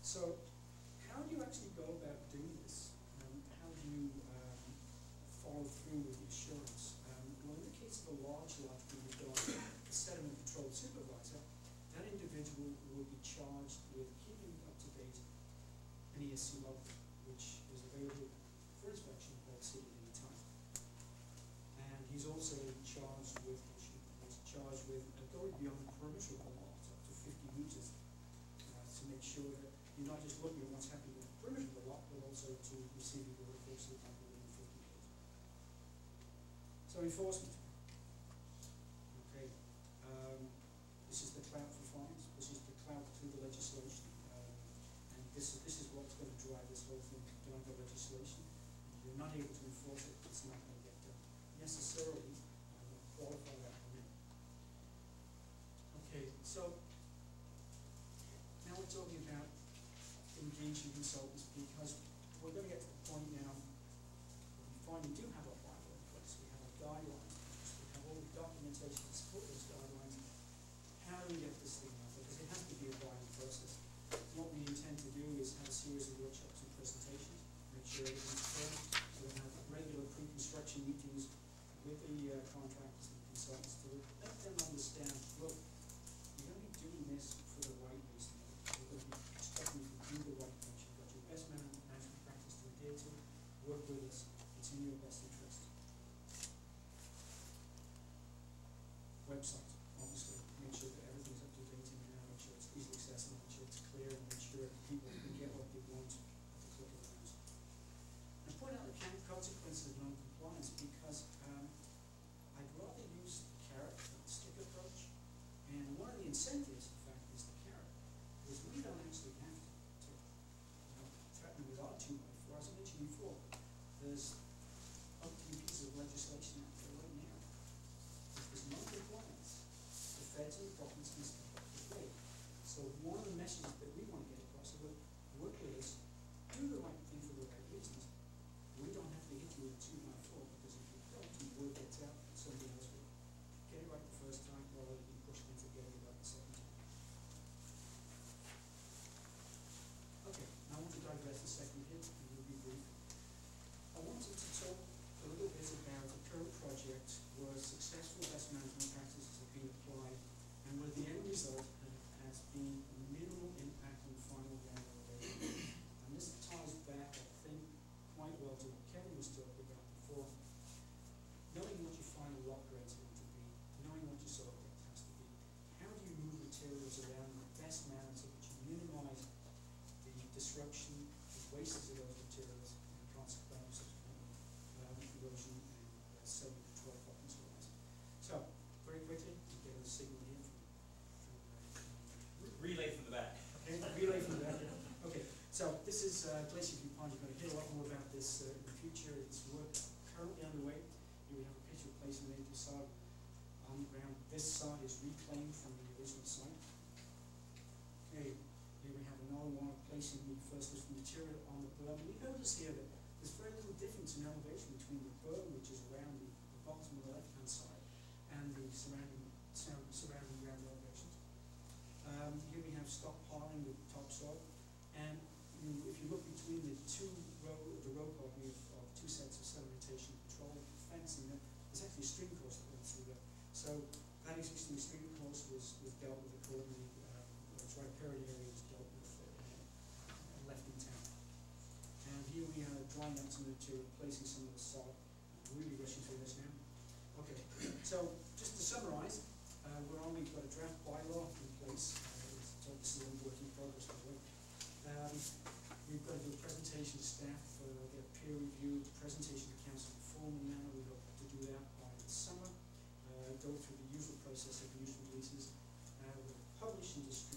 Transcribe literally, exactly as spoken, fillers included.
So, how do you actually go about doing this? Um, how do you um, follow through with the assurance? Um, well, in the case of a large lot where you've got a sediment control supervisor, that individual will be charged with keeping up to date an E S C log, which is available for inspection by the city at any time. And he's also charged with, he's charged with uh, going beyond the perimeter of the lot up to fifty metres uh, to make sure that you're not just looking at what's happening with the perimeter of the lot, but also to receiving the reports that happen within fifty metres. So enforcement. Okay. Um, this is the clout for fines. This is the clout through the legislation. Um, and this is, this is what's going to drive this whole thing down the legislation. If you're not able to enforce it, it's not going to get done. Necessarily um, qualify that permit. Okay, so now we're talking about engaging consultants, because we're going to get to the point now where we finally do have a bylaw in place. We have our guidelines, we have all the documentation to support those guidelines. How do we get this thing out? Because it has to be a violent process. What we intend to do is have a series of workshops and presentations, make sure everything's clear. We're going to have regular pre-construction meetings with the uh, contractors and consultants to let them understand, look, you're going to be doing this for the right reason. You're going to be expecting you to do the right things. You've got your best management practice to adhere to. Work with us. It's in your best interest. Website, obviously. Make sure that everything's up to date in there. Make sure it's easily accessible. Make sure it's clear. And make sure people can get what they want at the click of a mouse. And point out the consequences of non-compliance, because um, I'd rather use the carrot than the stick approach. And one of the incentives, in fact, is the carrot. Because we don't actually have to, to you know, threaten with our two by four. As I mentioned before, there's umpteen pieces of legislation out there right now. If there's non-compliance, the feds and the province can step up to the plate. So one of the messages that we want to get across is, work with us, do the right thing for the right reasons. We don't have to hit you with a two by four, because if you don't, the word gets out, somebody else will get it right the first time, while they'll be pushed into getting it right the second time. Okay, now I want to digress a second here, and we'll be brief. I wanted to talk a little bit about the current project where successful best management practices have been applied, and where the end result has been minimal impact on the final ground elevation. And this ties back, I think, quite well to what Kevin was talking about before. Knowing what your final lot grades are going to be, knowing what your soil depth has to be, how do you move materials around in the best manner so that you minimize the disruption, the wastage of those materials, and consequently subsequently um, erosion and uh, sediment control problems arise. So, very quickly, we get a signal here from, from uh, relay from the back. Okay, relay from the back. Okay, so this is uh, Glacier View Pond. You're going to hear a lot more about this uh, in the future. It's work currently underway. Here we have a picture of placing native sod on the ground. This sod is reclaimed from the original site. Okay, here we have another one of placing the first lift material on the berm. We notice here that there's very little difference in elevation between the berm, which is around the, the bottom of the left-hand side, and the surrounding surrounding ground elevations. Um, here we have stockpiling with topsoil, and you, if you look between the two row, the row copy of, of two sets of sedimentation control fencing, there's actually a stream course that runs through there. So that existing stream course was, was dealt with accordingly. Um, its riparian area was dealt with uh, and left in town. And here we are drying out some material, placing some of the sod. I'm really rushing through this now. Okay, so just to summarise, uh, we're on, we've got a draft bylaw in place. Uh, it's obviously a work in progress, by the way. Um, we've got to do a presentation to staff, uh, get a peer review, presentation to council in a formal manner. We hope to do that by the summer. Uh, go through the usual process of news releases. Uh, we'll publish and distribute